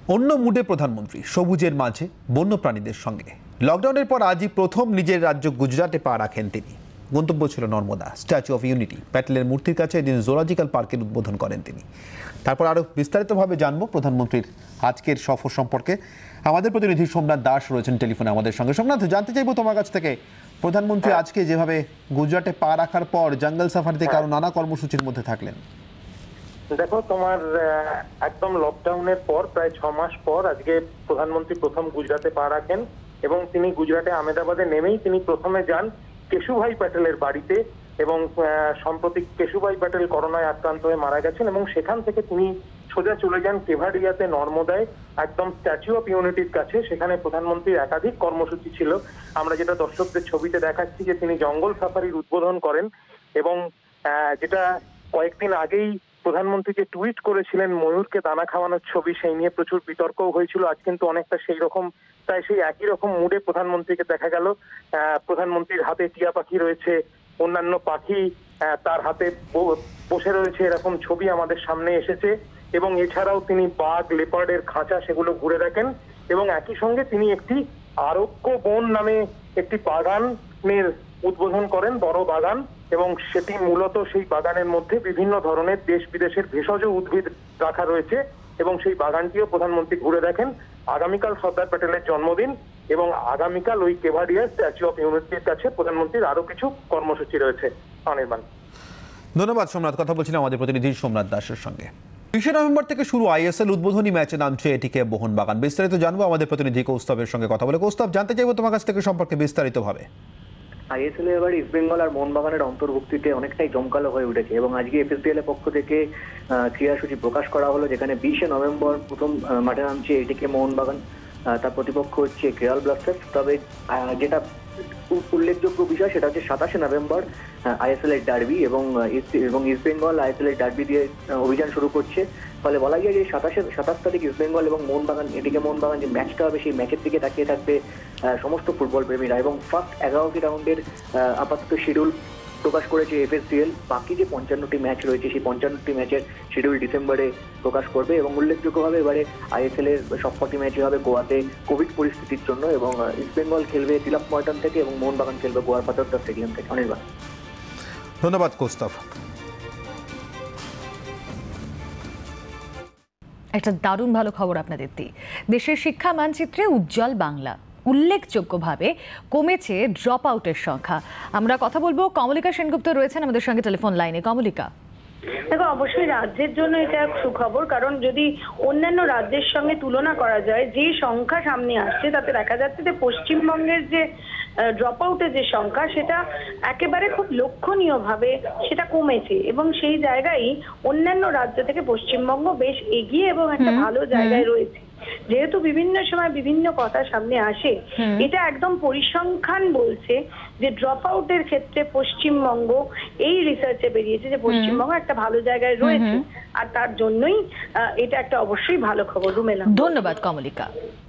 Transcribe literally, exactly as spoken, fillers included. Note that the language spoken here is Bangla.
অন্য মুডে প্রধানমন্ত্রী, সবুজের মাঝে বন্যপ্রাণীদের সঙ্গে। লকডাউনের পর আজই প্রথম নিজের রাজ্য গুজরাটে পা রাখেন তিনি। গন্তব্য ছিল নর্মদা, স্ট্যাচু অফ ইউনিটি, প্যাটেলের মূর্তির কাছে এদিন জুলজিক্যাল পার্কের উদ্বোধন করেন তিনি। তারপর আরও বিস্তারিতভাবে জানবো প্রধানমন্ত্রীর আজকের সফর সম্পর্কে। আমাদের প্রতিনিধি সোমনাথ দাস রয়েছেন টেলিফোনে আমাদের সঙ্গে। সোমনাথ, জানতে চাইবো তোমার কাছ থেকে, প্রধানমন্ত্রী আজকে যেভাবে গুজরাটে পা রাখার পর জঙ্গল সাফারিতে কারো নানা কর্মসূচির মধ্যে থাকলেন। দেখো, তোমার একদম লকডাউনের পর প্রায় ছ মাস পর আজকে প্রধানমন্ত্রী প্রথম গুজরাটে পা রাখেন এবং তিনি গুজরাটে আহমেদাবাদে নেমেই তিনি প্রথমে যান কেশুভাই প্যাটেলের বাড়িতে এবং সম্প্রতি কেশুভাই প্যাটেল করোনায় আক্রান্ত হয়ে মারা গেছেন এবং সেখান থেকে তিনি সোজা চলে যান কেভাডিয়াতে নর্মদায় একদম স্ট্যাচু অফ ইউনিটির কাছে। সেখানে প্রধানমন্ত্রীর একাধিক কর্মসূচি ছিল। আমরা যেটা দর্শকদের ছবিতে দেখাচ্ছি যে তিনি জঙ্গল সাফারির উদ্বোধন করেন এবং যেটা কয়েকদিন আগেই প্রধানমন্ত্রী যে টুইট করেছিলেন ময়ূরকে দানা খাওয়ানোর ছবি, সেই নিয়ে প্রচুর বিতর্কও হয়েছিল। আজ কিন্তু অনেকটা সেই রকম তাই সেই একই রকম মুডে প্রধানমন্ত্রীকে দেখা গেল। প্রধানমন্ত্রীর হাতে টিয়া পাখি রয়েছে, অন্যান্য পাখি তার হাতে বসে রয়েছে, এরকম ছবি আমাদের সামনে এসেছে এবং এছাড়াও তিনি বাঘ, লেপার্ডের খাঁচা সেগুলো ঘুরে দেখেন এবং একই সঙ্গে তিনি একটি আরোগ্য বন নামে একটি বাগানের উদ্বোধন করেন, বড় বাগান, এবং সেটি মূলত সেই বাগানের মধ্যে বিভিন্ন ধরনের দেশ বিদেশের ভেষজ উদ্ভিদ রাখা রয়েছে এবং সেই বাগানটিও প্রধানমন্ত্রী ঘুরে দেখেন। আগামীকাল সর্দার প্যাটেলের জন্মদিন এবং আগামীকাল ওই কেভাডিয়া স্ট্যাচু অফ ইউনিটির কাছে প্রধানমন্ত্রীর আরো কিছু কর্মসূচি রয়েছে। অনির্বাণ, ধন্যবাদ সোমনাথ। কথা বলছিলাম আমাদের প্রতিনিধি সোমনাথ দাসের সঙ্গে। বিশে নভেম্বর থেকে শুরু আইএসএল উদ্বোধনী ম্যাচে নামছে এটিকে মোহনবাগান। বিস্তারিত জানবো আমাদের প্রতিনিধি কৌস্তবের সঙ্গে কথা বলে। কৌস্তব, জানতে চাইবো তোমার কাছ থেকে সম্পর্কে বিস্তারিতভাবে। আইএসএল এবার ইস্ট বেঙ্গল আর মোহনবাগানের অন্তর্ভুক্তিতে অনেকটাই জমকালো হয়ে উঠেছে এবং আজকে এফএসডিএল এর পক্ষ থেকে ক্রীড়াসূচি প্রকাশ করা হলো, যেখানে বিশে নভেম্বর প্রথম মাঠে নামছে এটিকে মোহনবাগান, তার প্রতিপক্ষ হচ্ছে কেরল ব্লাস্টার্স। তবে যেটা উল্লেখযোগ্য বিষয় সেটা হচ্ছে সাতাশে নভেম্বর আইএসএল এর ডার্বি এবং এবং ইস্ট বেঙ্গল আইএসএল এর ডার্বি দিয়ে অভিযান শুরু করছে। ফলে বলা যায় যে সাতাশে সাতাশ তারিখ ইস্ট বেঙ্গল এবং মোহনবাগান এটিকে মোহনবাগান যে ম্যাচটা হবে সেই ম্যাচের দিকে তাকিয়ে থাকবে সমস্ত ফুটবল প্রেমীরা। এবং ফার্স্ট এগারোটি রাউন্ডের আপাতত শিডিউল প্রকাশ করেছে এফএসডিএল। বাকি যে পঞ্চান্নটি ম্যাচ রয়েছে সেই পঞ্চান্নটি ম্যাচের শিডিউল ডিসেম্বরে প্রকাশ করবে এবং উল্লেখযোগ্যভাবে এবারে আইএসএল এর সবকটি ম্যাচই হবে গোয়াতে কোভিড পরিস্থিতির জন্য এবং ইস্ট বেঙ্গল খেলবে তিলক ময়দান থেকে এবং মোহনবাগান খেলবে গোয়ার পাথরদা স্টেডিয়াম থেকে। অনির্বাণ, ধন্যবাদ কৌস্তব। একটা দারুণ ভালো খবর আপনাদের দিই। দেশের শিক্ষা মানচিত্রে উজ্জ্বল বাংলা। উল্লেখযোগ্যভাবে কমেছে ড্রপ আউটের সংখ্যা। আমরা কথা বলবো, কমলিকা সেনগুপ্ত রয়েছেন আমাদের সঙ্গে টেলিফোন লাইনে। কমলিকা, দেখো, অবশ্যই রাজ্যের জন্য এটা সুখবর, কারণ যদি অন্যান্য রাজ্যের সঙ্গে তুলনা করা যায়, যে সংখ্যা সামনে আসছে তাতে দেখা যাচ্ছে যে পশ্চিমবঙ্গের যে ড্রপ আউটের যে সংখ্যা সেটা একেবারে খুব লক্ষণীয়ভাবে সেটা কমেছে এবং সেই জায়গায় অন্যান্য রাজ্য থেকে পশ্চিমবঙ্গ বেশ এগিয়ে এবং একটা ভালো জায়গায় রয়েছে। যেহেতু বিভিন্ন সময় বিভিন্ন কথা সামনে আসে, এটা একদম পরিসংখ্যান বলছে যে ড্রপ আউটের ক্ষেত্রে পশ্চিমবঙ্গ এই রিসার্চে বেরিয়েছে যে পশ্চিমবঙ্গ একটা ভালো জায়গায় রয়েছে আর তার জন্যই এটা একটা অবশ্যই ভালো খবর। রুমেলা, ধন্যবাদ কমলিকা।